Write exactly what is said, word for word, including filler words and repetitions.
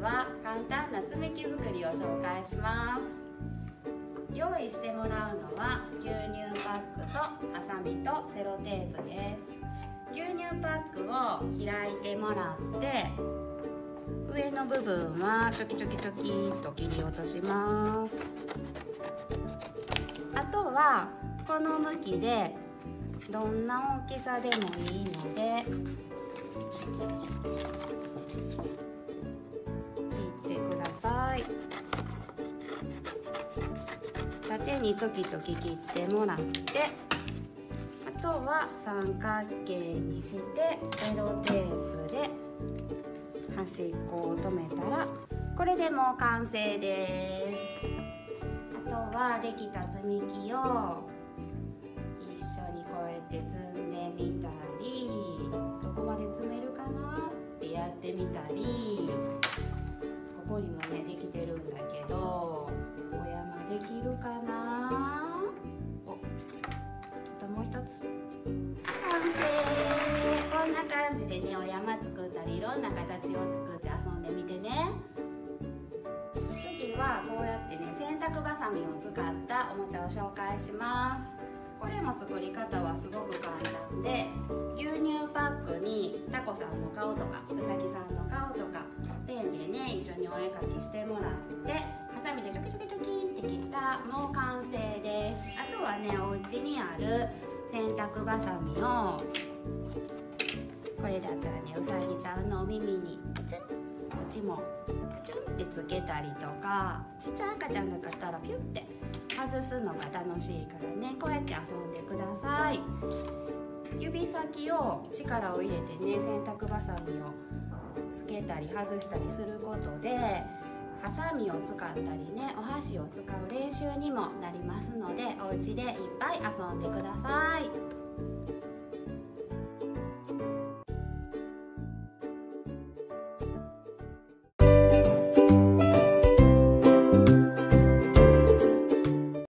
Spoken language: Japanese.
は簡単な積み木作りを紹介します。用意してもらうのは牛乳パックとハサミとセロテープです。牛乳パックを開いてもらって上の部分はチョキチョキチョキと切り落とします。あとはこの向きでどんな大きさでもいいので切ってください。縦にチョキチョキ切ってもらって、あとは三角形にしてセロテープで端っこを留めたらこれでもう完成です。あとはできた積み木を一緒にこうやって積んでみたり、どこまで積めるかなってやってみたり、ここにもねできてるんだけどお山できるかな。お、あともう一つ完成。こんな感じでねお山作ったりいろんな形を作って遊んでみてね。次はこうやってね洗濯バサミを使ったおもちゃを紹介します。これも作り方はすごく簡単で、牛乳パックにタコさんの顔とかうさぎさんの顔とかペンでね一緒にお絵かきしてもらって、ハサミでチョキチョキチョキって切ったらもう完成です。あとはねお家にある洗濯バサミをこれだったらねうさぎちゃんのお耳にプチュン、こっちもプチュンってつけたりとか、ちっちゃい赤ちゃんだったらピュッて外すのが楽しいからね、こうやって遊んでください。指先を力を入れてね洗濯バサミをつけたり外したりすることでハサミを使ったりねお箸を使う練習にもなりますので、お家でいっぱい遊んでください。